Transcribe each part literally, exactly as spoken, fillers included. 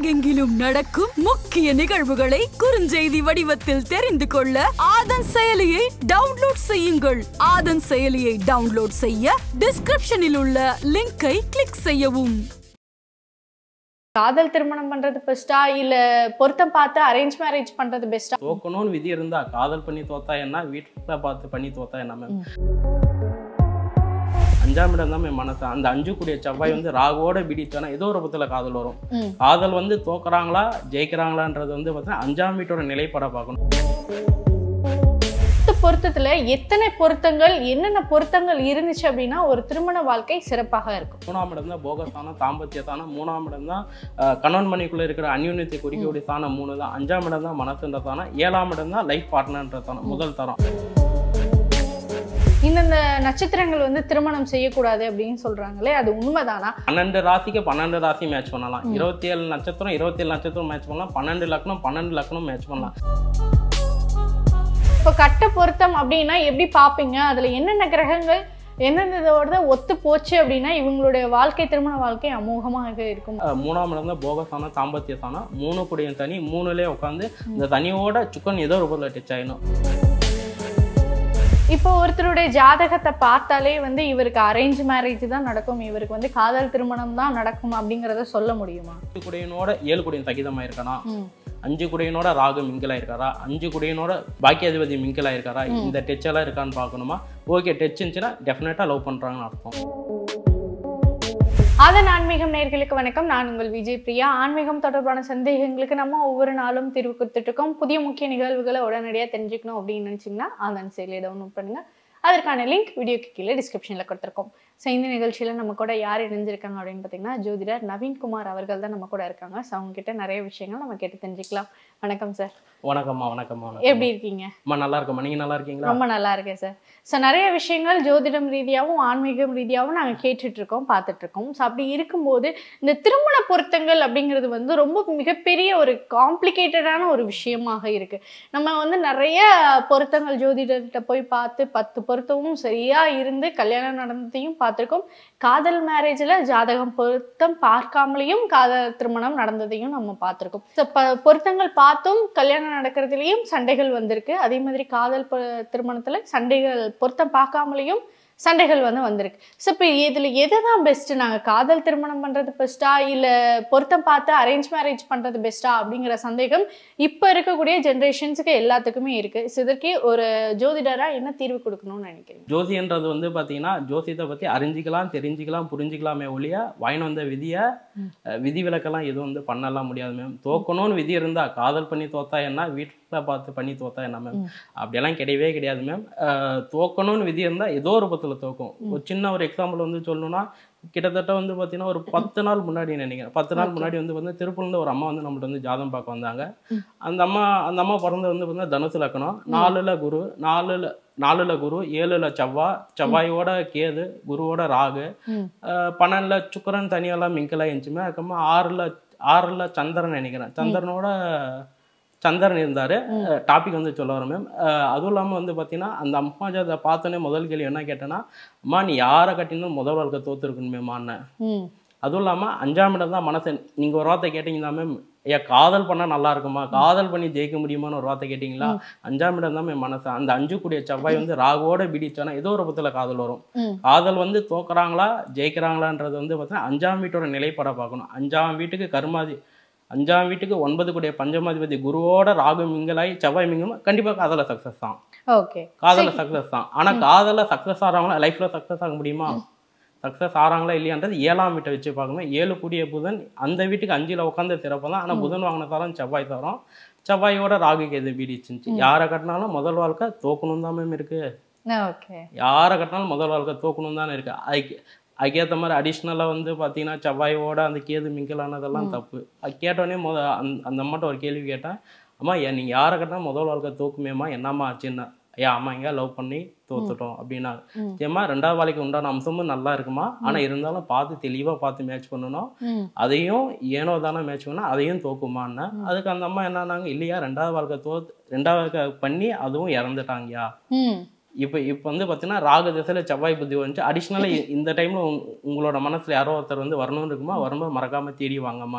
உலகெங்கிலும் நடக்கும் முக்கிய நிகழ்வுகளை குறுஞ்செய்தி வடிவத்தில் தெரிந்து கொள்ள ஆதன் செயலியை டவுன்லோட் செய்யுங்கள். ஆதன் செயலியை டவுன்லோட் செய்ய டிஸ்கிரிப்ஷனில் உள்ள லிங்கை கிளிக் செய்யவும். காதல் திருமணம் பண்றது பெஸ்டா இல்ல பொருத்தம் பார்த்து அரேஞ்ச் மேரேஜ் பண்றது பெஸ்டா? தோக்கணும்னு விதி இருந்தா காதல் பண்ணி தோத்தா என்ன, வீட்டுல பார்த்து பண்ணி தோத்தா என்ன மேம்? அஞ்சாம் இடம் தான் மேம் மனசு. அந்த அஞ்சு கூடிய செவ்வாய் வந்து ராகுவோட பிடித்தானா ஏதோ ஒரு பத்துல காதல் வரும். காதல் வந்து தோக்குறாங்களா ஜெயிக்கிறாங்களான்றது வந்து பார்த்தீங்கன்னா அஞ்சாம் வீட்டோட நிலைப்பட பார்க்கணும். பொருத்தத்துல எத்தனை பொருத்தங்கள் என்னென்ன பொருத்தங்கள் இருந்துச்சு அப்படின்னா ஒரு திருமண வாழ்க்கை சிறப்பாக இருக்கும். மூணாம் இடம் தான் போகஸ்தானம், தாம்பத்தியத்தானம். மூணாம் இடம் தான் கணவன் மனைக்குள்ள இருக்கிற அந்யோன்யத்தை குறிக்கக்கூடிய தானம் மூணு தான். அஞ்சாம் இடம் தான் மனசுன்ற தானம். ஏழாம் இடம் தான் லைஃப் பார்ட்னர்ன்ற தானம், முதல் தரம். இந்த நட்சத்திரங்கள் வந்து திருமணம் செய்யக்கூடாது அப்படின்னு சொல்றாங்களே, அது உண்மைதானா? பன்னெண்டு ராசிக்கு பன்னெண்டு ராசி மேட்ச் பண்ணலாம். இருபத்தி ஏழு நட்சத்திரம் இருபத்தி ஏழு நட்சத்திரம் மேட்ச் பண்ணலாம். பன்னெண்டு லக்னம் பன்னெண்டு லக்னம் மேட்ச் பண்ணலாம். இப்போ கட்ட பொருத்தம் அப்படின்னா எப்படி பார்ப்பீங்க? அதுல என்னென்ன கிரகங்கள் என்னென்னதோட ஒத்து போச்சு அப்படின்னா இவங்களுடைய வாழ்க்கை திருமண வாழ்க்கை அமோகமாக இருக்கும். மூணாம் இடம் தான் போகஸ்தானம், தாம்பத்தியத்தானம். மூணு கூடிய தனி மூணுலேயே உட்காந்து இந்த தனியோட சுக்கன் ஏதோ ஒரு பொருள் டச் ஆயிடும். இப்போ ஒருத்தருடைய ஜாதகத்தை பார்த்தாலே வந்து இவருக்கு அரேஞ்ச் மேரேஜ் தான் நடக்கும், இவருக்கு வந்து காதல் திருமணம் தான் நடக்கும் அப்படிங்கிறத சொல்ல முடியுமா? அஞ்சு குடையனோட ஏழு குடையன் தகிதமாக இருக்கலாம், அஞ்சு குடையனோட ராகு மிங்கிலா இருக்காரா, அஞ்சு குடையனோட பாக்கியாதிபதி மிங்கிலா இருக்காரா, இந்த டச் எல்லாம் இருக்கான்னு பார்க்கணுமா? ஓகே, டச் இருந்துச்சுன்னா டெஃபினட்டா லவ் பண்றாங்கன்னு அர்த்தம். ஆதன் ஆன்மீகம் நேயர்களுக்கு வணக்கம். நான் உங்கள் விஜய் பிரியா. ஆன்மீகம் தொடர்பான சந்தேகங்களுக்கு நம்ம ஒவ்வொரு நாளும் தீர்வு கொடுத்துட்டு இருக்கோம். புதிய முக்கிய நிகழ்வுகளை உடனடியாக தெரிஞ்சுக்கணும் அப்படின்னு நினைச்சீங்கன்னா ஆதன் செயலியை டவுன்லோட் பண்ணுங்க. அதற்கான லிங்க் வீடியோக்கு கீழே டிஸ்கிரிப்ஷனில் கொடுத்துருக்கோம். ஸோ இந்த நிகழ்ச்சியில் நம்ம கூட யார் இணைஞ்சிருக்காங்க அப்படின்னு பார்த்தீங்கன்னா ஜோதிடர் நவீன்குமார் அவர்கள் தான் நம்ம கூட இருக்காங்க. ஸோ அவங்க கிட்ட நிறைய விஷயங்கள் நம்ம கேட்டு தெரிஞ்சுக்கலாம். வணக்கம் சார். வணக்கம்மா. வணக்கம்மா. எப்படி இருக்கீங்க? அம்மா நல்லா இருக்கம்மா. நீங்க நல்லா இருக்கீங்களா? ரொம்ப நல்லா இருக்கேன் சார். ஸோ நிறைய விஷயங்கள் ஜோதிடம் ரீதியாகவும் ஆன்மீகம் ரீதியாகவும் நாங்கள் கேட்டுட்டு இருக்கோம், பார்த்துட்டு இருக்கோம். ஸோ அப்படி இருக்கும்போது இந்த திருமண பொருத்தங்கள் அப்படிங்கிறது வந்து ரொம்ப மிகப்பெரிய ஒரு காம்ப்ளிகேட்டடான ஒரு விஷயமாக இருக்கு. நம்ம வந்து நிறைய பொருத்தங்கள் ஜோதிடர்கிட்ட போய் பார்த்து பத்து பொருத்தமும் சரியா இருந்து கல்யாணம் நடந்ததையும் பார்த்துருக்கோம். காதல் மேரேஜ்ல ஜாதகம் பொருத்தம் பார்க்காமலேயும் காதல் திருமணம் நடந்ததையும் நம்ம பார்த்துருக்கோம். ஸோ பொருத்தங்கள் பார்த்தும் கல்யாணம் நடக்கிறதுலையும் சண்டைகள் வந்திருக்கு. அதே மாதிரி காதல் திருமணத்துல சண்டைகள் பொருத்தம் பார்க்காமலேயும் சண்டைகள் வந்து வந்திருக்கு. ஸோ இப்போ இதில் எது தான் பெஸ்ட்டு? நாங்கள் காதல் திருமணம் பண்ணுறது பெஸ்ட்டா இல்லை பொருத்தம் பார்த்து அரேஞ்ச் மேரேஜ் பண்ணுறது பெஸ்ட்டா அப்படிங்கிற சந்தேகம் இப்போ இருக்கக்கூடிய ஜென்ரேஷன்ஸுக்கு எல்லாத்துக்குமே இருக்குது. ஸோ இதற்கே ஒரு ஜோதிடராக என்ன தீர்வு கொடுக்கணும்னு நினைக்கிறீங்க? ஜோதின்றது வந்து பார்த்தீங்கன்னா ஜோசியத்தை பற்றி அறிஞ்சிக்கலாம், தெரிஞ்சிக்கலாம், புரிஞ்சிக்கலாமே ஒழிய வாயின் வந்த விதியை விதி விலக்கெல்லாம் எதுவும் வந்து பண்ணலாம் முடியாது மேம். தோக்கணும்னு விதி இருந்தால் காதல் பண்ணி தோத்தா என்ன, வீட்டில் பார்த்து பண்ணி தோத்தா என்ன மேம்? அப்படியெல்லாம் கிடையவே கிடையாது மேம். தோக்கணும்னு விதி இருந்தால் ஏதோ ஒரு பத்தில் தோக்கும். ஒரு சின்ன ஒரு எக்ஸாம்பிள் வந்து சொல்லணும்னா கிட்டத்தட்ட வந்து பார்த்தீங்கன்னா ஒரு பத்து நாள் முன்னாடி நினைக்கிறேன் பத்து நாள் முன்னாடி வந்து வந்து திருப்பூர்லேருந்து ஒரு அம்மா வந்து நம்மள்ட்ட வந்து ஜாதகம் பார்க்க வந்தாங்க. அந்த அம்மா அந்த அம்மா பிறந்தது வந்து பார்த்தீங்கன்னா தனுசு லக்கணம், நாலுல குரு, நாலுல நாலுல குரு, ஏழுல செவ்வாய், செவ்வாயோட கேது, குருவோட ராகு, பன்னெண்டுல சுக்கரன் தனியெல்லாம் மிங்கலா இருந்துச்சுமே. அதுக்கப்புறமா ஆறுல ஆறுல சந்திரன் நினைக்கிறேன், சந்திரனோட சந்திரன் இருந்தாரு. டாபிக் வந்து சொல்ல வரேன் மேம். அதுவும் இல்லாமல் வந்து பார்த்தீங்கன்னா அந்த அம்மா ஜாதகத்தை பார்த்தோன்னே முதல் கேள்வி என்ன கேட்டேன்னா, அம்மா நீ யாரை கட்டினும் முதல் வாழ்க்கை தோத்துருக்கணுமேம்மான்னு. அதுவும் இல்லாமல் அஞ்சாம் இடம் தான் மனசு. நீங்கள் ஒரு வார்த்தை கேட்டீங்கன்னா மேம், ஏன் காதல் பண்ணால் நல்லா இருக்குமா, காதல் பண்ணி ஜெயிக்க முடியுமான்னு ஒரு வார்த்தை கேட்டிங்களா? அஞ்சாம் இடம் தான் மேம் மனசு. அந்த அஞ்சு கூடிய செவ்வாய் வந்து ராகுவோட பிடிச்சானா ஏதோ ஒரு பத்தில் காதல் வரும். காதல் வந்து தோக்குறாங்களா ஜெயிக்கிறாங்களான்றது வந்து பார்த்தீங்கன்னா அஞ்சாம் வீட்டோட நிலைப்பட பார்க்கணும். அஞ்சாம் வீட்டுக்கு கருமாதி, அஞ்சாம் வீட்டுக்கு ஒன்பது கூடிய பஞ்சமாதிபதி குருவோட ராகு மிங்கலாய் செவ்வாய் மிங்கும் கண்டிப்பாக காதல சக்சஸ் தான். ஓகே, காதல சக்சஸ் தான். ஆனா காதல சக்சஸ் ஆறாங்களா, லைஃப்ல சக்சஸ் ஆக முடியுமா, சக்சஸ் ஆறாங்களா இல்லையான்றது ஏழாம் வீட்டை வச்சு பார்க்கணும். ஏழு கூடிய புதன் அந்த வீட்டுக்கு அஞ்சுல உட்காந்து திறப்பதான். ஆனா புதன் வாங்கின தரம் செவ்வாய் தரம். செவ்வாயோட ராகுக்கு எது வீடிச்சுச்சு. யாரை கட்டினாலும் முதல் வாழ்க்கை தோக்கணும் தான் மேம் இருக்கு. யாரை கட்டினாலும் முதல் வாழ்க்கை தோக்கணும் தானே இருக்கு. அதுக்கு அதுக்கேற்ற மாதிரி அடிஷ்னலாக வந்து பார்த்தீங்கன்னா செவ்வாயோட அந்த கேது மிங்கலானதெல்லாம் தப்பு. அது கேட்டோடனே முத அந் அந்த அம்மாட்ட ஒரு கேள்வி கேட்டேன், அம்மா ஏன் நீங்கள் யாரை கட்டினா முதல் வாழ்க்கை தோக்குமேம்மா, என்னம்மா ஆச்சுன்னா, ஐயா அம்மா எங்கே லவ் பண்ணி தோத்துட்டோம் அப்படின்னா. ஏம்மா ரெண்டாவது வாழ்க்கை உண்டான அம்சமும் நல்லா இருக்குமா, ஆனால் இருந்தாலும் பார்த்து தெளிவாக பார்த்து மேட்ச் பண்ணணும், அதையும் ஏனோ தானே மேட்ச் பண்ணால் அதையும் தோக்குமான்னு. அதுக்கு அந்த அம்மா என்னன்னாங்க, இல்லையா ரெண்டாவது வாழ்க்கை தோத்து ரெண்டாவது வாழ்க்கை பண்ணி அதுவும் இறந்துட்டாங்கயா. இப்போ இப்போ வந்து பார்த்தீங்கன்னா ராகு திசையில் செவ்வாய் புத்தி வந்துச்சு. அடிஷ்னலாக இந்த டைமில் உங்களோட மனசில் யாரோ ஒருத்தர் வந்து வரணும்னு இருக்குமா, வரும்போது மறக்காமல் தேடி வாங்கம்மான்னு.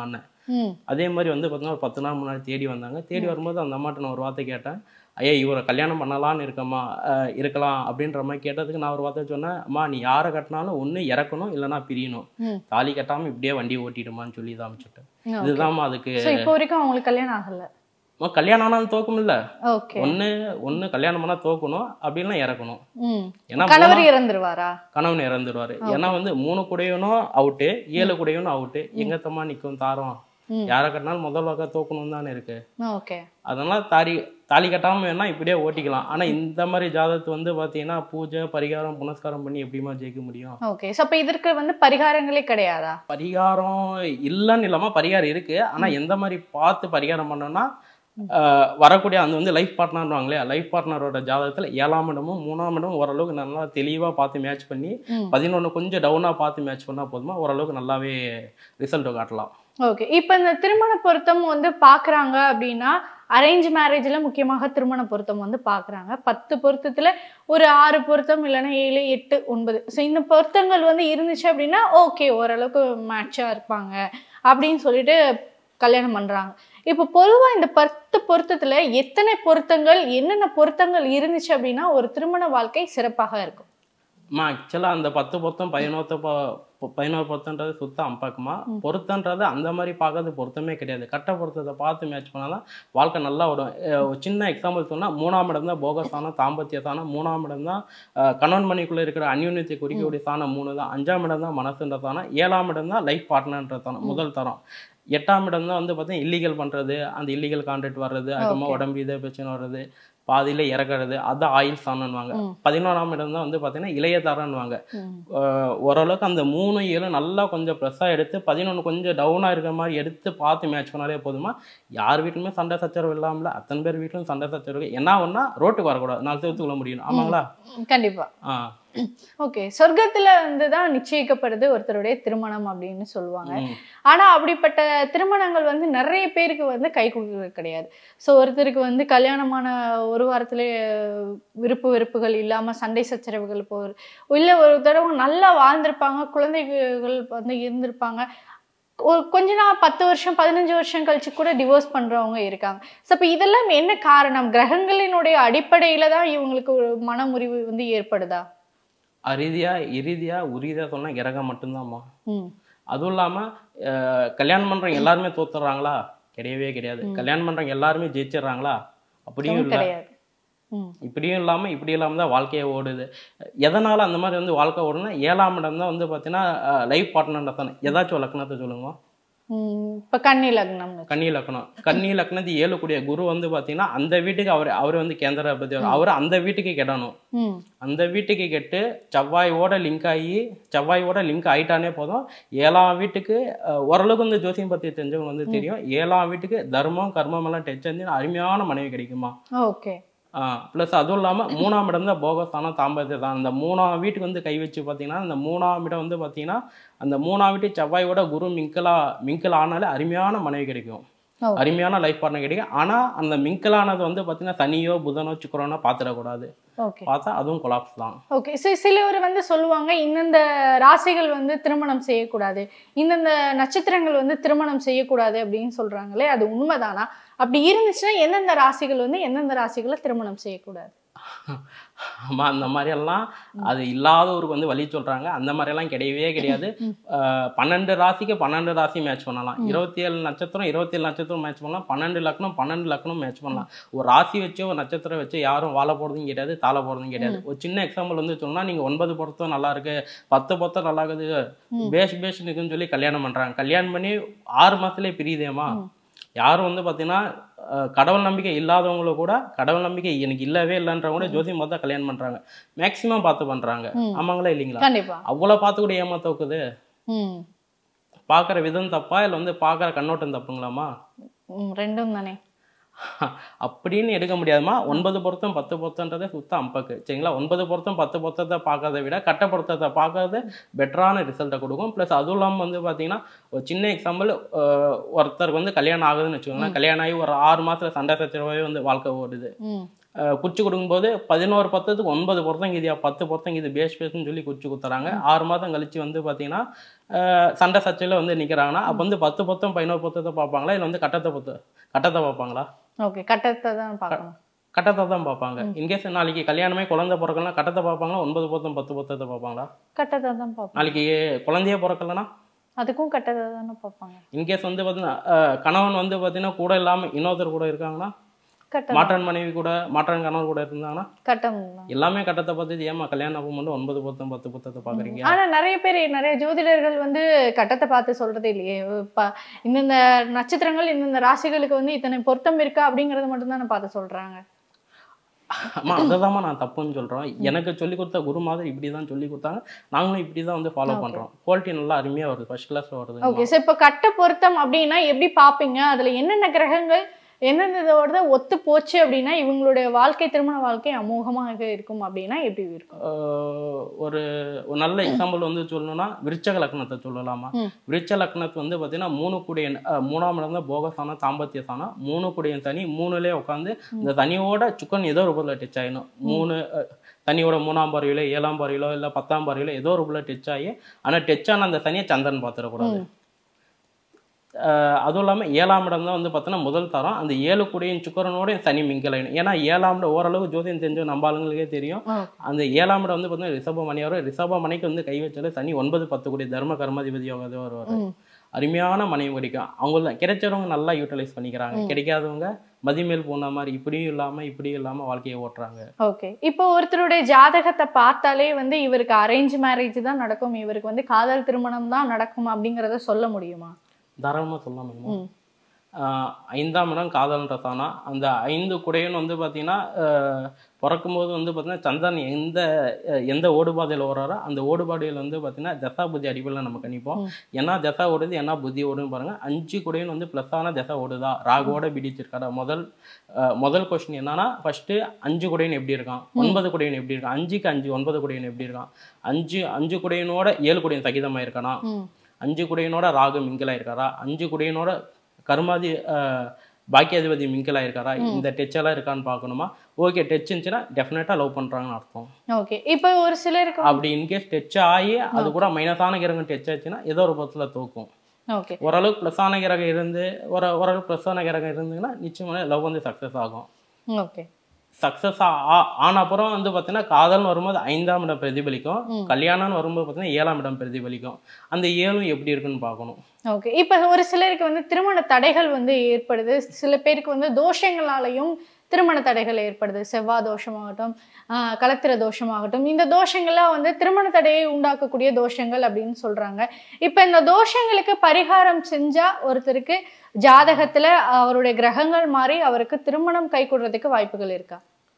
அதே மாதிரி வந்து பார்த்தீங்கன்னா ஒரு பத்து நாள் முன்னாடி தேடி வந்தாங்க. தேடி வரும்போது அந்த அம்மாட்ட நான் ஒரு வார்த்தை கேட்டேன், ஐயா இவரை கல்யாணம் பண்ணலான்னு இருக்கம்மா இருக்கலாம் அப்படின்ற மாதிரி கேட்டதுக்கு நான் ஒரு வார்த்தை சொன்னேன், அம்மா நீ யாரை கட்டினாலும் ஒன்று இறக்கணும் இல்லைன்னா பிரியணும், தாலி கட்டாமல் இப்படியே வண்டி ஓட்டிடுமான்னு சொல்லி தான் அமைச்சுட்டேன். இதுதான்மா அதுக்கு. இப்போ வரைக்கும் அவங்களுக்கு கல்யாணம் ஆகலை? கல்யாணம் ஆனாலும் தோக்கும் இல்ல, ஒண்ணு ஒண்ணு கல்யாணம் பண்ணா தோக்கணும், அப்படின்னா இறக்கணும். ஏன்னா கணவர் இறந்துருவாரா? கணவன் இறந்துருவாரு. ஏன்னா வந்து மூணு குடையனும் அவுட்டு, ஏழு குடையனும் அவுட்டு, எங்கத்தம்மா நிக்கும் தாரம், யாரை கட்டினாலும் முதல் வாக்க தோக்கணும் தானே இருக்கு. அதனால தாலி தாலி கட்டாம வேணா இப்படியே ஓட்டிக்கலாம். ஆனா இந்த மாதிரி ஜாதகத்தை வந்து பாத்தீங்கன்னா பூஜை பரிகாரம் புனஸ்காரம் பண்ணி எப்படிமா ஜெயிக்க முடியும்? ஓகே, சோ அப்ப இதற்கு வந்து பரிகாரங்களே கிடையாதா? பரிகாரம் இல்லன்னு இல்லாம பரிகாரம் இருக்கு. ஆனா எந்த மாதிரி பார்த்து பரிகாரம் பண்ணோம்னா வரக்கூடிய அந்த வந்து லைஃப் பார்ட்னர்வாங்களே, லைஃப் பார்ட்னரோட ஜாதகத்துல ஏழாம் இடமும் மூணாம் இடமும் ஓரளவுக்கு நல்லா தெளிவா பார்த்து மேட்ச் பண்ணி பதினொன்னு கொஞ்சம் டவுனா பார்த்து மேட்ச் பண்ணா போதுமா ஓரளவுக்கு நல்லாவே ரிசல்ட் காட்டலாம். ஓகே, இப்போ இந்த திருமண பொருத்தம் வந்து பாக்குறாங்க அப்படின்னா அரேஞ்ச் மேரேஜ்ல முக்கியமாக திருமண பொருத்தம் வந்து பாக்குறாங்க. பத்து பொருத்தத்துல ஒரு ஆறு பொருத்தம் இல்லைன்னா ஏழு எட்டு ஒன்பது, ஸோ இந்த பொருத்தங்கள் வந்து இருந்துச்சு அப்படின்னா ஓகே ஓரளவுக்கு மேட்சா இருப்பாங்க அப்படின்னு சொல்லிட்டு கல்யாணம் பண்றாங்க. இப்போ பொதுவா இந்த பத்து பொருத்தத்துல எத்தனை பொருத்தங்கள் என்னென்ன பொருத்தங்கள் இருந்துச்சு அப்படின்னா ஒரு திருமண வாழ்க்கை சிறப்பாக இருக்கும்? ஆக்சுவலாக அந்த பத்து பொருத்தம் பதினோத்த பதினோரு பொருத்தன்றது சுத்தம் அம்பாக்குமா. பொருத்தன்றது அந்த மாதிரி பார்க்கறது பொருத்தமே கிடையாது. கட்ட பொருத்தத்தை பார்த்து மேட்ச் பண்ணாதான் வாழ்க்கை நல்லா வரும். சின்ன எக்ஸாம்பிள் சொன்னால் மூணாம் இடம் தான் போகஸ்தானம் தாம்பத்திய தானம், மூணாம் இடம் தான் கணவன் மணிக்குள்ளே இருக்கிற அந்யூன்யத்தை குறிக்கக்கூடிய தானம் மூணு தான், அஞ்சாம் இடம் தான் மனசுன்ற தானம், ஏழாம் இடம் தான் லைஃப் பார்ட்னர்ன்ற தானம் முதல் தரம், எட்டாம் இடம் தான் வந்து பார்த்தீங்கன்னா இல்லீகல் பண்ணுறது, அந்த இல்லீகல் கான்ட்ராக்ட் வர்றது, அதுக்கப்புறமா உடம்பு இதே பிரச்சனை வர்றது, பாதியில இறக்குறது, அதான் ஆயில் சாணன்னுவாங்க. பதினோராம் இடம் தான் வந்து பார்த்தீங்கன்னா இளைய தாரன்னுவாங்க. ஓரளவுக்கு அந்த மூணு ஏழு நல்லா கொஞ்சம் ப்ளஸ்ஸாக எடுத்து பதினொன்று கொஞ்சம் டவுனாக இருக்கிற மாதிரி எடுத்து பார்த்து மேட்ச் பண்ணாலே போதுமா. யார் வீட்லையுமே சண்டை சச்சரவு இல்லாமல அத்தனை பேர் வீட்டிலும் சண்டை சச்சரவு என்ன ஒன்னா ரோட்டுக்கு வரக்கூடாது, நாலு சேர்த்துக்குள்ள முடியும். ஆமாங்களா? கண்டிப்பா. ஆ ஓகே, சொர்க்கத்துல வந்து தான் நிச்சயிக்கப்படுது ஒருத்தருடைய திருமணம் அப்படின்னு சொல்லுவாங்க. ஆனா அப்படிப்பட்ட திருமணங்கள் வந்து நிறைய பேருக்கு வந்து கை கொடுக்கறது கிடையாது. ஸோ ஒருத்தருக்கு வந்து கல்யாணமான ஒரு வாரத்துல விருப்பு வெறுப்புகள் இல்லாம சண்டை சச்சரவுகள் போகுது, இல்ல ஒரு தடவை நல்லா வாழ்ந்திருப்பாங்க, குழந்தைகள் வந்து இருந்திருப்பாங்க, ஒரு கொஞ்ச நாள் பத்து வருஷம் பதினஞ்சு வருஷம் கழிச்சு கூட டிவோர்ஸ் பண்றவங்க இருக்காங்க. ஸோ அப்ப இதெல்லாம் என்ன காரணம்? கிரகங்களினுடைய அடிப்படையில தான் இவங்களுக்கு ஒரு மன முறிவு வந்து ஏற்படுதா? அரிதியா இறுதியா உறுதியா சொன்னா கிரகம் மட்டும்தான்மா. அதுவும் இல்லாம கல்யாணம் பண்றவங்க எல்லாருமே தோத்துறாங்களா? கிடையவே கிடையாது. கல்யாணம் பண்றவங்க எல்லாருமே ஜெயிச்சிடறாங்களா? அப்படியும் இல்லை. இப்படியும் இல்லாம இப்படி இல்லாம தான் வாழ்க்கையை ஓடுது. எதனால அந்த மாதிரி வந்து வாழ்க்கை ஓடுனா ஏழாம் இடம் தான் வந்து பாத்தீங்கன்னா லைஃப் பார்ட்னர் தானே. ஏதாச்சும் லக்னத்தை சொல்லுங்க. இப்ப கன்னி லக்னம், கன்னி லக்னம் கன்னி லக்னத்து ஏழு கூடிய குரு வந்து பாத்தீங்கன்னா அந்த வீட்டுக்கு அவர் அவர் வந்து கேந்திராபதி, அவர் அந்த வீட்டுக்கு கெடணும். அந்த வீட்டுக்கு கெட்டு செவ்வாயோட லிங்க் ஆகி செவ்வாயோட லிங்க் ஆயிட்டானே போதும். ஏழாம் வீட்டுக்கு ஓரளவுக்கு வந்து ஜோசியம் பத்தி தெரிஞ்சவங்க வந்து தெரியும், ஏழாம் வீட்டுக்கு தர்மம் கர்மம் எல்லாம் டச் வந்து அருமையான மனைவி கிடைக்குமா. ஓகே. ப்ளஸ் அதுவும் இல்லாமல் மூணாம் இடம் தான் போகஸ்தானம் தாம்பத்திய தான். அந்த மூணாம் வீட்டுக்கு வந்து கை வச்சு பார்த்தீங்கன்னா அந்த மூணாம் இடம் வந்து பார்த்தீங்கன்னா அந்த மூணாம் வீட்டு செவ்வாயோட குரு மிங்கலா மிங்கல் ஆனாலே அருமையான மனைவி கிடைக்கும், அருமையான லைஃப் பார்ட்னர் கிடைக்கும். ஆனால் அந்த மிங்கலானது வந்து பார்த்தீங்கன்னா சனியோ புதனோ சுக்கிரனோ பார்த்துடக்கூடாது, பார்த்தா அதுவும் கொலாப்ஸ் தான். ஓகே, சரி, சிலவர் வந்து சொல்லுவாங்க இந்தந்த ராசிகள் வந்து திருமணம் செய்யக்கூடாது, இந்தந்த நட்சத்திரங்கள் வந்து திருமணம் செய்யக்கூடாது அப்படின்னு சொல்றாங்களே, அது உண்மைதானா? அப்படி இருந்துச்சுன்னா எந்தெந்த ராசிகள் வந்து எந்தெந்த ராசிகளை திருமணம் செய்யக்கூடாது? ஆமா, அந்த மாதிரி எல்லாம் அது இல்லாதவருக்கு வந்து வழி சொல்றாங்க. அந்த மாதிரி எல்லாம் கிடையவே கிடையாது. பன்னெண்டு ராசிக்கு பன்னெண்டு ராசி மேட்ச் பண்ணலாம், இருபத்தி ஏழு நட்சத்திரம் இருபத்தி ஏழு நட்சத்திரம் மேட்ச் பண்ணலாம், பன்னெண்டு லக்னம் பன்னெண்டு லக்னம் மேட்ச் பண்ணலாம். ஒரு ராசி வச்சோ ஒரு நட்சத்திரம் வச்சு யாரும் வாழ போறதும் கிடையாது, தாழ போறதும் கிடையாது. ஒரு சின்ன எக்ஸாம்பிள் வந்து சொன்னா, நீங்க ஒன்பது பொருத்தம் நல்லா இருக்கு, பத்து பொருத்தம் நல்லா இருக்குது, பேஷ் பேஷ் இருக்குன்னு சொல்லி கல்யாணம் பண்றாங்க. கல்யாணம் பண்ணி ஆறு மாசத்துலயே பிரியுதேமா. யாரும் வந்து பாத்தீங்கன்னா கடவுள் நம்பிக்கை இல்லாதவங்களும் கூட கடவுள் நம்பிக்கை எனக்கு இல்லவே இல்லைன்றவங்க ஜோதியம் பார்த்தா கல்யாணம் பண்றாங்க, மேக்சிமம் பார்த்து பண்றாங்க. ஆமாங்களா இல்லைங்களா? அவ்வளவு பார்த்து கூட ஏமாத்த வைக்குது. பாக்குற விதம் தப்பா இல்ல வந்து பாக்குற கண்ணோட்டம் தப்புங்களாமா? ரெண்டும் தானே. அப்படின்னு எடுக்க முடியாதுமா. ஒன்பது பொருத்தம் பத்து பொருத்தன்றதே சுத்தம் அம்பக்கு, சரிங்களா? ஒன்பது பொருத்தம் பத்து பொருத்தத்தை பார்க்கறத விட கட்ட பொருத்தத்தை பார்க்கறது பெட்டரான ரிசல்ட்டை கொடுக்கும். ப்ளஸ் அதுவும் இல்லாமல் வந்து பார்த்தீங்கன்னா ஒரு சின்ன எக்ஸாம்பிள், ஒருத்தருக்கு வந்து கல்யாணம் ஆகுதுன்னு வச்சுக்கோங்களேன், கல்யாணம் ஆகி ஒரு ஆறு மாசத்துல சண்டை சச்சரவாகவே வந்து வாழ்க்கை ஓடுது. குச்சி கொடுக்கும்போது பதினோரு பத்தத்துக்கு ஒன்பது பொருத்தம் இதுயா பத்து பொருத்தம் இது பேஸ் பேஸ்ன்னு சொல்லி குச்சி குத்துறாங்க. ஆறு மாதம் கழிச்சு வந்து பார்த்தீங்கன்னா சண்டை சர்ச்சையில் வந்து நிற்கிறாங்கன்னா அப்போ வந்து பத்து பொத்தம் பதினோரு பொத்தத்தை பார்ப்பாங்களா இல்லை வந்து கட்டத்தை பொத்து கட்டத்தை பார்ப்பாங்களா? ஓகே, கட்டத்தை தான் பார்க்கணும். கட்டத்தை தான் பார்ப்பாங்க. இன்கேஸ் நாளைக்கு கல்யாணமே குழந்தை பிறக்கலாம் கட்டத்தை பார்ப்பாங்களா ஒன்பது பொத்தம் பத்து பொத்தத்தை பார்ப்பாங்களா? கட்டத்தை தான் பார்ப்பாங்க. நாளைக்கு குழந்தையே பிறக்கலன்னா அதுக்கும் கட்டத்தை தானே பார்ப்பாங்க. இன்கேஸ் வந்து பார்த்தீங்கன்னா கணவன் வந்து பார்த்தீங்கன்னா கூட இல்லாமல் இன்னொருத்தர் கூட இருக்காங்கன்னா மாற்றான் மனைவி கூட மாற்றான் கணவர் கூட இருந்தாங்கன்னா கட்டம் எல்லாமே கட்டத்தை பார்த்து ஏமா கல்யாணம் அப்போ மட்டும் ஒன்பது பொத்தம் பத்து பொத்தத்தை பாக்குறீங்க. ஆனா நிறைய பேர் நிறைய ஜோதிடர்கள் வந்து கட்டத்தை பார்த்து சொல்றதே இல்லையே. இந்தந்த நட்சத்திரங்கள் இந்தந்த ராசிகளுக்கு வந்து இத்தனை பொருத்தம் இருக்கா அப்படிங்கறத மட்டும் தான் பார்த்து சொல்றாங்க. ஆமா அததாம்மா நான் தப்புன்னு சொல்றோம். எனக்கு சொல்லி கொடுத்த குரு மாதிரி இப்படிதான் சொல்லி கொடுத்தாங்க, நாங்களும் இப்படிதான் வந்து ஃபாலோ பண்றோம். குவாலிட்டி நல்லா அருமையா வருது, ஃபர்ஸ்ட் கிளாஸ்ல வருது. ஓகே சார், இப்போ கட்ட பொருத்தம் அப்படின்னா எப்படி பாப்பீங்க? அதுல என்னென்ன கிரகங்கள் எந்தெந்தோட ஒத்து போச்சு அப்படின்னா இவங்களுடைய வாழ்க்கை திருமண வாழ்க்கை அமோகமாக இருக்கும் அப்படின்னா எப்படி இருக்கும்? ஒரு நல்ல எக்ஸாம்பிள் வந்து சொல்லணும்னா விருச்சக லக்னத்தை சொல்லலாமா? விருச்ச லக்னத்தை வந்து பார்த்தீங்கன்னா மூணு கூடிய மூணாம் இடம் தான் போகசானம் தாம்பத்திய சானம். மூணு கூடிய தனி மூணுலேயே உட்காந்து இந்த தனியோட சுக்கன் ஏதோ ஒரு பொருள் டச் ஆகணும். மூணு தனியோட மூணாம் பார்வையிலோ ஏழாம் பார்வையிலோ இல்லை பத்தாம் பார்வையிலோ ஏதோ ஒரு பொருள் டச் ஆகி ஆனால் டச் ஆன அந்த தனியை சந்திரன் பார்த்துடக்கூடாது. அதுவும் இல்லாமல் ஏழாம் இடம் தான் வந்து பார்த்தோன்னா முதல் தரம். அந்த ஏழு கூடையும் சுக்கரனோட சனி மிங்கலைணும். ஏன்னா ஏழாம் இடம் ஓரளவு ஜோதியம் தெரிஞ்ச நம்ம ஆளுங்களுக்கே தெரியும். அந்த ஏழாம் இடம் வந்து பார்த்தீங்கன்னா ரிஷப மணி வரும். ரிஷப மணிக்கு வந்து கை வச்சாலே சனி ஒன்பது பத்து கூடிய தர்ம கர்மாதிபதி யோகதே வருவார். அருமையான மனைவி கிடைக்கும். அவங்க கிடைச்சவங்க நல்லா யூட்டிலைஸ் பண்ணிக்கிறாங்க, கிடைக்காதவங்க மதிமேல் போன மாதிரி இப்படியும் இல்லாம இப்படியும் இல்லாம வாழ்க்கையை ஓட்டுறாங்க. ஓகே, இப்போ ஒருத்தருடைய ஜாதகத்தை பார்த்தாலே வந்து இவருக்கு அரேஞ்ச் மேரேஜ் தான் நடக்கும், இவருக்கு வந்து காதல் திருமணம் தான் நடக்கும் அப்படிங்கறத சொல்ல முடியுமா? தாராளமாக சொல்லலாமா? ஐந்தாம் இடம் காதல்ன்ற தானா அந்த ஐந்து குடையன்னு வந்து பார்த்தீங்கன்னா பிறக்கும்போது வந்து பார்த்தீங்கன்னா சந்திரன் எந்த எந்த ஓடுபாதையில் ஓடுறாரோ அந்த ஓடுபாதையில் வந்து பார்த்தீங்கன்னா தசா புத்தி அடிப்படையில் நம்ம கணிப்போம். என்ன தசா ஓடுது என்ன புத்தி ஓடுன்னு பாருங்கள். அஞ்சு குடையன்னு வந்து ப்ளஸ்ஸான தசா ஓடுதா ராகுவோட பிடிச்சிருக்காரா? முதல் முதல் கொஸ்டின் என்னன்னா ஃபர்ஸ்ட்டு அஞ்சு குடையன் எப்படி இருக்கான், ஒன்பது குடையன் எப்படி இருக்கான், அஞ்சுக்கு அஞ்சு ஒன்பது குடையன் எப்படி இருக்கான், அஞ்சு அஞ்சு குடையனோட ஏழு குடையன் சகிதமாக இருக்கானா, அஞ்சு குடையனோட ராகு மிங்கலா இருக்காரா, அஞ்சு குடையனோட கர்மாதி பாக்கியாதிபதி மிங்கலா இருக்காரா, இந்த டச் எல்லாம் இருக்கான்னு பார்க்கணுமா? ஓகே, டச் இருந்துச்சுன்னா டெஃபினட்டா லவ் பண்றாங்கன்னு அர்த்தம். ஓகே, இப்போ ஒரு சிலருக்கு அப்படி இன்கேஸ் டச் ஆகி அது கூட மைனஸான கிரகம் டச் ஆச்சுன்னா ஏதோ ஒரு பத்துல தூக்கும். ஓகே, ஓரளவுக்கு ப்ளஸ்ஸான கிரகம் இருந்து ஒரு ஓரளவுக்கு ப்ளஸ்ஸான கிரகம் இருந்ததுன்னா நிச்சயமான லவ் வந்து சக்ஸஸ் ஆகும். ஓகே, சக்ஸஸ் ஆன அப்புறம் வந்து பார்த்தீங்கன்னா காதல்னு வரும்போது ஐந்தாம் இடம் பிரதிபலிக்கும், கல்யாணம்னு வரும்போது பார்த்தீங்கன்னா ஏழாம் இடம் பிரதிபலிக்கும். அந்த ஏழும் எப்படி இருக்குன்னு பார்க்கணும். ஓகே, இப்போ ஒரு சிலருக்கு வந்து திருமண தடைகள் வந்து ஏற்படுது, சில பேருக்கு வந்து தோஷங்களாலையும் திருமண தடைகள் ஏற்படுது. செவ்வாய் தோஷமாகட்டும், ஆஹ் கலத்திர தோஷமாகட்டும், இந்த தோஷங்கள்லாம் வந்து திருமண தடையை உண்டாக்கக்கூடிய தோஷங்கள் அப்படின்னு சொல்றாங்க. இப்ப இந்த தோஷங்களுக்கு பரிகாரம் செஞ்சா ஒருத்தருக்கு ஜாதகத்துல அவருடைய கிரகங்கள் மாறி அவருக்கு திருமணம் கை கூடுறதுக்கு வாய்ப்புகள் இருக்கா?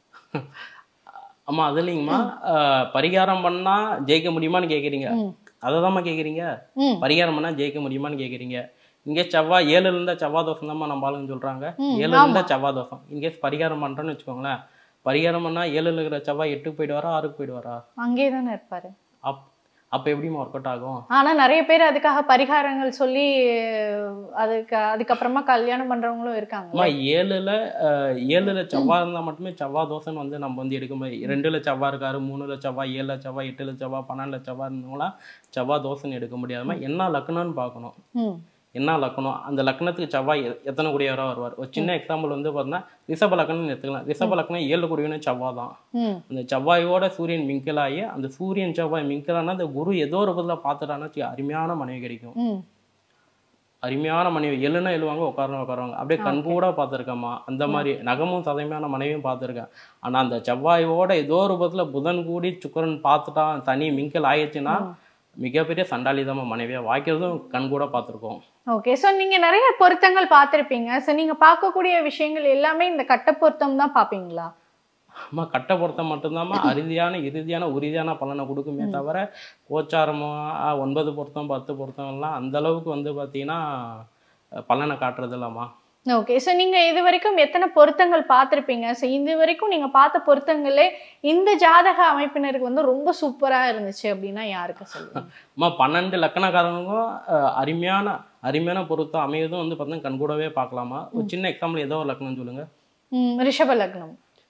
ஆமா, அது இல்லைங்கம்மா. பரிகாரம் பண்ணா ஜெயிக்க முடியுமான்னு கேக்குறீங்க, அததாம்மா கேக்குறீங்க. பரிகாரம் பண்ணா ஜெயிக்க முடியுமான்னு கேக்குறீங்க. இங்கே செவ்வாய் ஏழுல இருந்தா செவ்வாய் தோஷம் தான் நம்ம ஆளுங்க சொல்றாங்க. ஏழுல இருந்தா செவ்வாய் தோஷம். இன்கேஸ் பரிகாரம் பண்றோன்னு வச்சுக்கோங்களேன், பரிகாரம் பண்ணா ஏழுல இருக்கிற செவ்வாய் எட்டுக்கு போயிடுவாரா ஆறுக்கு போயிடுவாரா? அங்கே தானே இருப்பாரு. அப் அப்ப எப்படிமா ஒர்க் அவுட் ஆகும்? ஆனா நிறைய பேர் அதுக்காக பரிகாரங்கள் சொல்லி அதுக்கு அதுக்கப்புறமா கல்யாணம் பண்றவங்களும் இருக்காங்க. ஏழுல ஏழுல செவ்வாய் இருந்தா மட்டுமே செவ்வாய் தோசைன்னு வந்து நம்ம வந்து எடுக்க முடியும். ரெண்டுல செவ்வாய் இருக்காரு, மூணுல செவ்வாய், ஏழுல செவ்வாய், எட்டுல செவ்வாய், பன்னெண்டுல செவ்வாய் இருந்தவங்களாம் செவ்வாய் தோசைன்னு எடுக்க முடியாதுமா. என்ன லக்னம்னு பார்க்கணும். என்ன லக்னம், அந்த லக்னத்துக்கு செவ்வாய் எத்தனை கூடியவராக வருவார். ஒரு சின்ன எக்ஸாம்பிள் வந்து பார்த்தீங்கன்னா ரிஷப லக்னம்னு எடுத்துக்கலாம். ரிஷப லக்னம் ஏழு கூடியவனே செவ்வாய் தான். அந்த செவ்வாயோட சூரியன் மிங்கலாகி அந்த சூரியன் செவ்வாய் மிங்கலானா அந்த குரு ஏதோ ஒரு பதில் பார்த்துட்டான்னா அருமையான மனைவி கிடைக்கும். அருமையான மனைவி எழுனா எழுவாங்க, உட்காரணும் உட்காருவாங்க, அப்படியே கண்கூட பார்த்துருக்கேம்மா. அந்த மாதிரி நகமும் சதமையான மனைவியும் பார்த்துருக்கேன். ஆனால் அந்த செவ்வாயோட ஏதோ ஒரு பதில் புதன் கூடி சுக்கரன் பார்த்துட்டான் தனி மிங்கல் ஆயிடுச்சுன்னா மிகப்பெரிய சண்டாளிதமா மனைவியா வாய்க்கிறதும் கண் கூட பார்த்துருக்கோம். ஓகே, ஸோ நீங்க நிறைய பொருத்தங்கள் பார்த்துருப்பீங்க. ஸோ நீங்க பார்க்கக்கூடிய விஷயங்கள் எல்லாமே இந்த கட்ட பொருத்தம் தான் பார்ப்பீங்களா? ஆமா, கட்ட பொருத்தம் மட்டும்தாம்மா அறுதியான இறுதியான உறுதியான பலனை கொடுக்குமே தவிர கோச்சாரமோ ஒன்பது பொருத்தம் பத்து பொருத்தம் எல்லாம் அந்த அளவுக்கு வந்து பார்த்தீங்கன்னா பலனை காட்டுறது இல்லாமா. ஓகே, ஸோ நீங்க இது வரைக்கும் எத்தனை பொருத்தங்கள் பார்த்துருப்பீங்க? ஸோ இது வரைக்கும் நீங்க பார்த்த பொருத்தங்களே இந்த ஜாதக அமைப்பினருக்கு வந்து ரொம்ப சூப்பரா இருந்துச்சு அப்படின்னா யாருக்கு சொல்லுங்க? பன்னெண்டு லக்கணக்காரங்களும் அருமையான அருமையான பொருத்தம் அமையதும் வந்து பார்த்தீங்கன்னா கண்கூடவே பார்க்கலாமா. ஒரு சின்ன எக்ஸாம்பிள் ஏதோ ஒரு லக்னம் சொல்லுங்க. ரிஷப லக்னம்.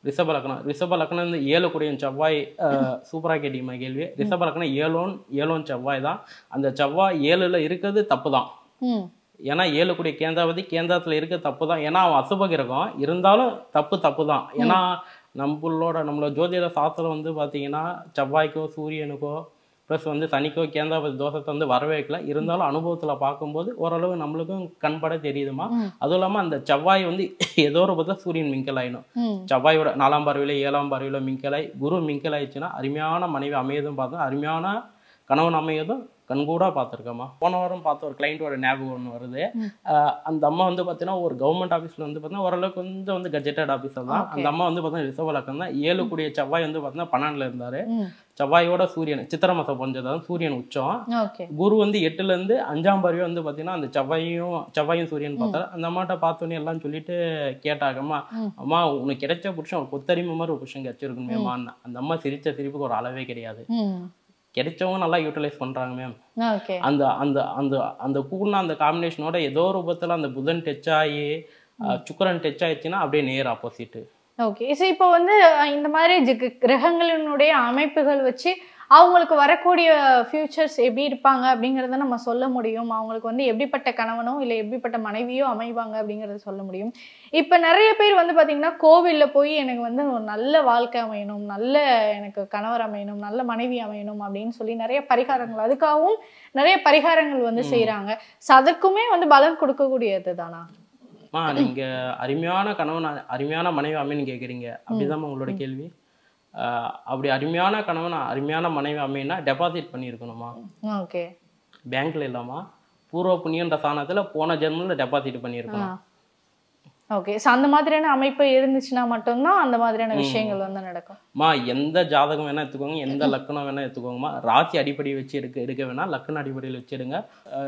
ரிஷப லக்னம் ரிஷப லக்னம் வந்து ஏழு கூடிய செவ்வாய் சூப்பராக கேட்டீங்கம்மா கேள்வி. ரிஷப லக்னம் ஏழோன் ஏழோன் செவ்வாய் தான். அந்த செவ்வாய் ஏழுல இருக்கிறது தப்பு தான். ஏன்னா ஏழு கூடிய கேந்திராவதி கேந்திரத்தில் இருக்க தப்பு தான். ஏன்னா அவன் அசுப கிரகம் இருந்தாலும் தப்பு தப்பு தான். ஏன்னா நம்மளோட நம்மளோட ஜோதிட சாஸ்திரம் வந்து பார்த்தீங்கன்னா செவ்வாய்க்கோ சூரியனுக்கோ ப்ளஸ் வந்து சனிக்கோ கேந்திராவதி தோஷத்தை வந்து வரவேற்கல. இருந்தாலும் அனுபவத்தில் பார்க்கும்போது ஓரளவு நம்மளுக்கும் கண்பட தெரியுதுமா. அதுவும் இல்லாமல் அந்த செவ்வாய் வந்து ஏதோ ஒரு பத்தில சூரியன் மிங்கல் ஆயிடும். செவ்வாயோட நாலாம் பார்வையில ஏழாம் பார்வையில மிங்கலாய் குரு மிங்கல் ஆயிடுச்சுன்னா அருமையான மனைவி அமையதும் பார்த்தோம், அருமையான கணவன் அமையதும் கண்கூடா பார்த்துருக்கேம்மா. போன வாரம் பார்த்த ஒரு கிளைண்ட்டோட ஞாபகம் ஒன்று வருது. அந்த அம்மா வந்து பார்த்தீங்கன்னா ஒரு கவர்மெண்ட் ஆஃபீஸில் வந்து பார்த்தீங்கன்னா ஓரளவுக்கு கொஞ்சம் வந்து கஜெட்டட் ஆஃபீஸர் தான். அந்த அம்மா வந்து பார்த்தீங்கன்னா ரிஷப லக்னம் தான். ஏழு கூடிய செவ்வாய் வந்து பார்த்தீங்கன்னா பன்னெண்டுல இருந்தாரு. செவ்வாயோட சூரியன் சித்திரை மாசம் பொஞ்சதான் சூரியன் உச்சம். குரு வந்து எட்டுல இருந்து அஞ்சாம் பார்வை வந்து பார்த்தீங்கன்னா அந்த செவ்வாயும் செவ்வாயும் சூரியன் பார்த்தாரு. அந்த அம்மாட்ட பார்த்தோன்னே எல்லாம் சொல்லிட்டு கேட்டாங்கம்மா, அம்மா உனக்கு கிடைச்ச புருஷன் ஒரு கொத்தரிமை மாதிரி ஒரு புருஷன் கிடைச்சிருக்குமேம்மா. அந்த அம்மா சிரிச்ச சிரிப்புக்கு ஒரு அளவே கிடையாது. கிடைச்சவங்க நல்லா யூட்டிலைஸ் பண்றாங்க மேம். அந்த அந்த அந்த அந்த கூர்னா அந்த காம்பினேஷனோட ஏதோ ரூபத்துல அந்த புதன் டச் ஆகி சுக்கிரன் டச் ஆயிடுச்சுன்னா அப்படியே நேர் ஆப்போசிட். ஓகே, ஸோ இப்போ வந்து இந்த மாதிரி கிரகங்களினுடைய அமைப்புகள் வச்சு அவங்களுக்கு வரக்கூடிய ஃபியூச்சர்ஸ் எப்படி இருப்பாங்க அப்படிங்கிறத நம்ம சொல்ல முடியும். அவங்களுக்கு வந்து எப்படிப்பட்ட கணவனோ இல்லை எப்படிப்பட்ட மனைவியோ அமைவாங்க அப்படிங்கிறத சொல்ல முடியும். இப்போ நிறைய பேர் வந்து பார்த்தீங்கன்னா கோவிலில் போய் எனக்கு வந்து ஒரு நல்ல வாழ்க்கை அமையணும், நல்ல எனக்கு கணவர் அமையணும், நல்ல மனைவி அமையணும் அப்படின்னு சொல்லி நிறைய பரிகாரங்கள் அதுக்காகவும் நிறைய பரிகாரங்கள் வந்து செய்கிறாங்க. ஸோ அதற்குமே வந்து பலன் கொடுக்கக்கூடியது தானா? மா நீங்க அருமையான கணவன் அருமையான மனைவி அமைன்னு கேட்குறீங்க, அப்படிதான் உங்களோட கேள்வி. அப்படி அருமையான கணவன் அருமையான மனைவி அமையினா டெபாசிட் பண்ணியிருக்கணுமா? ஓகே, பேங்க்ல இல்லாமா பூர்வ புண்ணியன்ற சாணத்துல போன ஜென்மத்துல டெபாசிட் பண்ணியிருக்கணும். ஓகே, ஸோ அந்த மாதிரியான அமைப்பு இருந்துச்சுன்னா மட்டும்தான் அந்த மாதிரியான விஷயங்கள் வந்து நடக்கும். மா எந்த ஜாதகம் வேணா எடுத்துக்கோங்க, எந்த லக்கணம் வேணா எடுத்துக்கோங்கம்மா. ராசி அடிப்படை வச்சு எடுக்க எடுக்க வேணா, லக்கண அடிப்படையில் வச்சு எடுங்க.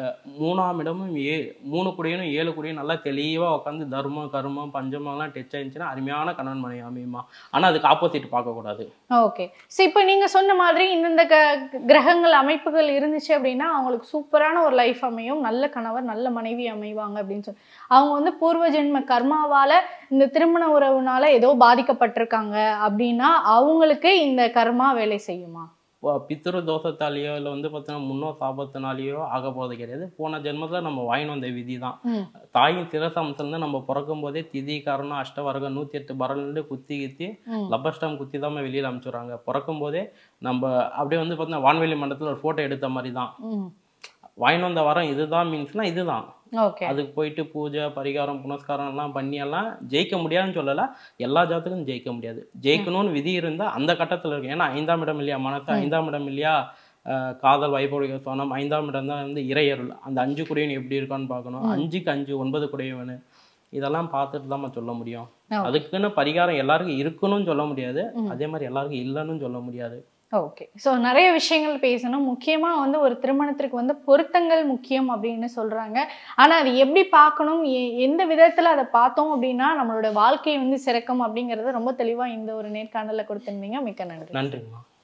மூணாம் இடமும் ஏ மூணு குடியனும் ஏழு குடியும் நல்லா தெளிவாக உட்காந்து தர்மம் கர்மம் பஞ்சமெல்லாம் டச் ஆயிடுச்சுன்னா அருமையான கணவன் மனைவி அமையுமா. ஆனால் அதுக்கு ஆப்போசிட் பார்க்கக்கூடாது. ஓகே, ஸோ இப்போ நீங்கள் சொன்ன மாதிரி இந்தந்த க கிரகங்கள் அமைப்புகள் இருந்துச்சு அப்படின்னா அவங்களுக்கு சூப்பரான ஒரு லைஃப் அமையும், நல்ல கணவர் நல்ல மனைவி அமைவாங்க அப்படின்னு சொல்லி அவங்க வந்து பூர்வ ஜென்ம கர்மாவால இந்த திருமண உறவுனால ஏதோ பாதிக்கப்பட்டிருக்காங்க அப்படின்னா அவங்களுக்கு இந்த கர்மா வேலை செய்யுமா? பித்ரு தோஷத்தாலேயோ இல்லை வந்து பார்த்தீங்கன்னா முன்னோ சாபத்தினாலேயோ ஆக போகிறது கிடையாது. போன ஜென்மத்தில் நம்ம வாங்கின வந்த விதி தான். தாயின் சிரசம்சம்னு நம்ம பிறக்கும் போதே திதி காரணம் அஷ்டவர்க்கம் நூற்றி எட்டு பரல்னு குத்தி குத்தி லப்பஷ்டம் குத்தி தான் வெளியில் அனுப்பிச்சுடுறாங்க. பிறக்கும் போதே நம்ம அப்படியே வந்து பார்த்தீங்கன்னா வான்வெளி மண்டலத்தில் ஒரு ஃபோட்டோ எடுத்த மாதிரி தான் வாங்கின வந்த வரம். இதுதான் மீன்ஸ்னா இதுதான். அதுக்கு போயிட்டு பூஜை பரிகாரம் புனஸ்காரம் எல்லாம் பண்ணி எல்லாம் ஜெயிக்க முடியாதுன்னு சொல்லல, எல்லா ஜாதகமும் ஜெயிக்க முடியாது. ஜெயிக்கணும்னு விதி இருந்தா அந்த கட்டத்துல இருக்கு. ஏன்னா ஐந்தாம் இடம் இல்லையா மனசு, ஐந்தாம் இடம் இல்லையா காதல் வைபவ சோனம், ஐந்தாம் இடம் தான் வந்து இறையருள். அந்த அஞ்சு குடையவன் எப்படி இருக்கான்னு பார்க்கணும். அஞ்சுக்கு அஞ்சு ஒன்பது குடையவனு இதெல்லாம் பார்த்துட்டு தான் சொல்ல முடியும். அதுக்குன்னு பரிகாரம் எல்லாருக்கும் இருக்கணும்னு சொல்ல முடியாது, அதே மாதிரி எல்லாருக்கும் இல்லைன்னு சொல்ல முடியாது. ஓகே, ஸோ நிறைய விஷயங்கள் பேசணும். முக்கியமாக வந்து ஒரு திருமணத்திற்கு வந்து பொருத்தங்கள் முக்கியம் அப்படின்னு சொல்கிறாங்க. ஆனால் அது எப்படி பார்க்கணும், எந்த விதத்தில் அதை பார்த்தோம் அப்படின்னா நம்மளோட வாழ்க்கையை வந்து சிறக்கும் அப்படிங்கிறத ரொம்ப தெளிவாக இந்த ஒரு நேர்காணலில் கொடுத்துருந்தீங்க. மிக்க நன்றி. நன்றிங்கம்மா.